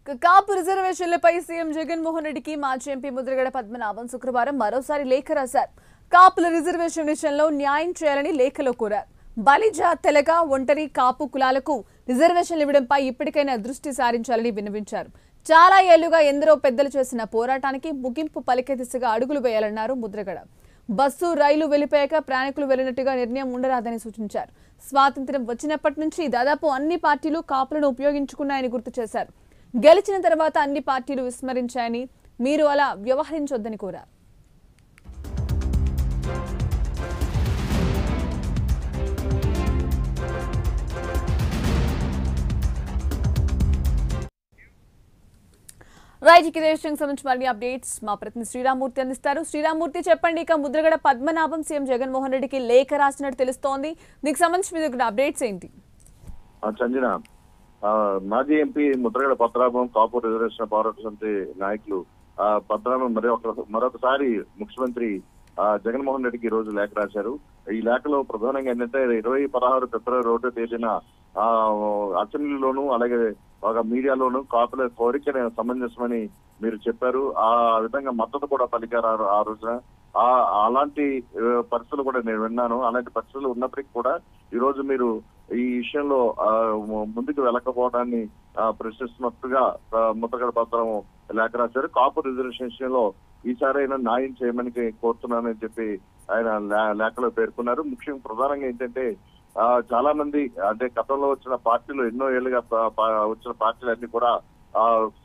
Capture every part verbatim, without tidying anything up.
కాపు రిజర్వేషన్లపై CM Jaganmohan రెడ్డికి మాజీ MP Mudragada Padmanabham శుక్రవారం మరోసారి లేఖ రాశారు. కాపుల రిజర్వేషన్ విషయంలో న్యాయం చేయాలని లేఖలో కోరారు. బలిజ, తెలగ, ఒంటరి కాపు కులాలకు రిజర్వేషన్లు ఇవ్వడంపై ఇప్పటికైనా దృష్టి సారించాలని విన్నవించారు. చాలా ఏళ్లుగా ఎందరో పెద్దలు చేసిన పోరాటానికి ముగింపు పలికే దిశగా అడుగులు వేయాలన్నారు ముద్రగడ. బస్సు, రైలు వెళ్లిపోయాక ప్రయాణికులు వెళ్లినట్టుగా నిర్ణయం ఉండరాదని సూచించారు. స్వాతంత్ర్యం వచ్చినప్పటి నుంచి దాదాపు అన్ని పార్టీలు కాపులను ఉపయోగించుకున్నాయని గుర్తు చేశారు. గెలిచిన తర్వాత అన్ని పార్టీలు విస్మరించాయని, మీరు అలా వ్యవహరించొద్దని కోరారు. రైట్, ఇక దేశానికి సంబంధించి మరిన్ని అప్డేట్స్ మా ప్రతినిధి శ్రీరామూర్తి అందిస్తారు. శ్రీరామూర్తి, చెప్పండి. ఇక ముద్రగడ పద్మనాభం సీఎం జగన్మోహన్ రెడ్డికి లేఖ రాసినట్టు తెలుస్తోంది. దీనికి సంబంధించి మీ అప్డేట్స్ ఏంటి? చంజన, మాజీ ఎంపీ ముద్రగడ పద్మనాభం కాపు రిజర్వేషన్ పోరాట సమితి నాయకులు పద్మనాభం మరి ఒక మరొకసారి ముఖ్యమంత్రి జగన్మోహన్ రెడ్డికి ఈ రోజు లేఖ రాశారు. ఈ లేఖలో ప్రధానంగా ఏంటంటే ఇరవై పదహారు ఫిబ్రవరి ఒకటో తేదీన ఆ అసెంబ్లీలోను అలాగే ఒక మీడియాలోను కాపుల కోరిక సమంజసమని మీరు చెప్పారు. ఆ విధంగా మద్దతు కూడా పలికారు ఆ రోజున. ఆ అలాంటి పరిస్థితులు కూడా నేను విన్నాను. అలాంటి పరిస్థితులు ఉన్నప్పటికీ కూడా ఈ రోజు మీరు ఈ విషయంలో ముందుకు వెళ్ళకపోవడాన్ని ప్రశ్నిస్తున్నట్టుగా ముద్రగడ పద్మనాభం లేఖ రాశారు. కాపు రిజర్వేషన్ విషయంలో ఈసారైనా న్యాయం చేయమని కోరుతున్నానని చెప్పి ఆయన లేఖలో పేర్కొన్నారు. ముఖ్యంగా ప్రధానంగా ఏంటంటే ఆ చాలా మంది అంటే గతంలో వచ్చిన పార్టీలు ఎన్నో ఏళ్ళుగా వచ్చిన పార్టీలన్నీ కూడా ఆ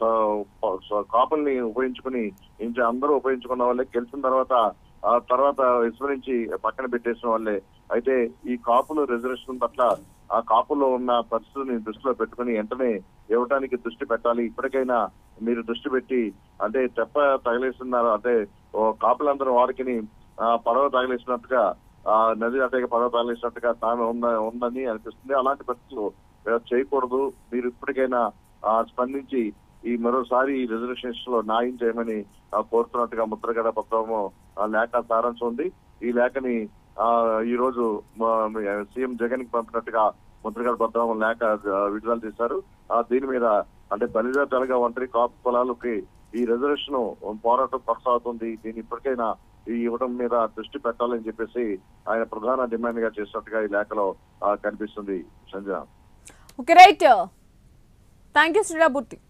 కాపుల్ని ఉపయోగించుకుని ఇంకా అందరూ ఉపయోగించుకున్న వాళ్ళే, గెలిచిన తర్వాత ఆ తర్వాత విస్మరించి పక్కన పెట్టేసిన వాళ్ళే. అయితే ఈ కాపులు రిజర్వేషన్ పట్ల ఆ కాపులో ఉన్న పరిస్థితుల్ని దృష్టిలో పెట్టుకుని వెంటనే ఇవ్వడానికి దృష్టి పెట్టాలి. ఇప్పటికైనా మీరు దృష్టి పెట్టి అంటే తెప్ప తగిలేస్తున్నారు, అంటే కాపులందరూ వారికి ఆ పడవ తగిలేసినట్టుగా ఆ నది అటేక పడవ తగిలేసినట్టుగా తాను ఉన్న ఉందని అనిపిస్తుంది. అలాంటి పరిస్థితులు చేయకూడదు. మీరు ఇప్పటికైనా ఆ స్పందించి ఈ మరోసారి ఈ రిజర్వేషన్స్ లో న్యాయం చేయమని కోరుతున్నట్టుగా ముద్రగడ పద్మనాభం లేఖ సారాంశం ఉంది. ఈ లేఖని ఆ ఈ రోజు సీఎం జగన్ కి పంపినట్టుగా ముద్రగడ పద్మనాభం లేఖ విడుదల చేశారు. ఆ దీని మీద అంటే బలిజ, తెలగ, ఒంటరి కాపు కులాలకి ఈ రిజర్వేషన్ పోరాటం కొనసాగుతుంది. దీన్ని ఇప్పటికైనా ఈ ఇవ్వడం మీద దృష్టి పెట్టాలని చెప్పేసి ఆయన ప్రధాన డిమాండ్ గా చేసినట్టుగా ఈ లేఖలో కనిపిస్తుంది. Sanjana, okay, right, thank you Sriramurthy.